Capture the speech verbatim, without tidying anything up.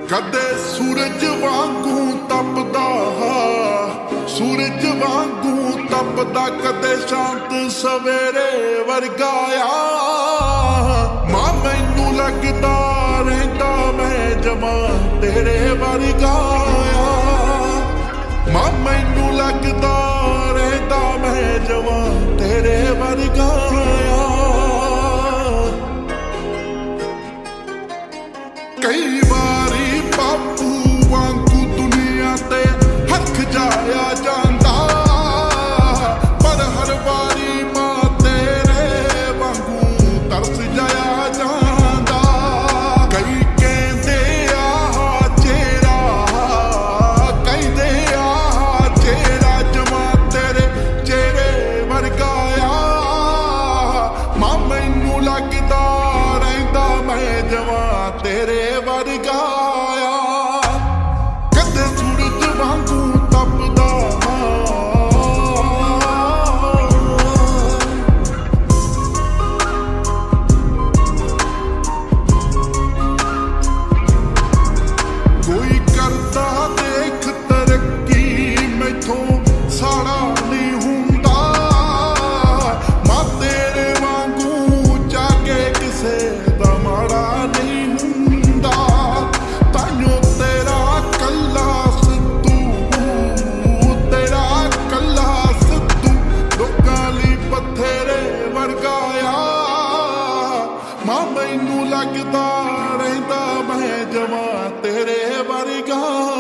कदे सूरज वांगू तपदा, सूरज वांगू तपदा, कदे शांत सवेरे वर्गाया। मां मैनू लगदा रहिंदा मैं जमा तेरे वर्गाया। मां मैनू लगदा रहिंदा मैं जमा तेरे वर्गाया। कई बारी बापू वांगू दुनिया ते हक जाया जांदा, पर हर बारी मां तेरे वांगू तरस जाया जांदा। कई कहंदे आ चेहरा, कहंदे आ चेहरा जमा तेरे चेहरे वर्गाया। मां मैनू लगदा रहिंदा मैं जमा तेरे वर्गाया। कदे सूरज वांगू तपदा, कोई करदा देख तरक्की मैथों साड़ा नहीं हुंदा। मां तेरे वांगू जाके किसे दा माड़ा नहीं हुंदा। ताइयों तेरा कल्ला सिद्धू, तेरा कल्ला सिद्धू लोकां लई बथेरे वर्गाया। मां मैनू लगदा रहिंदा मैं जमा तेरे वर्गा।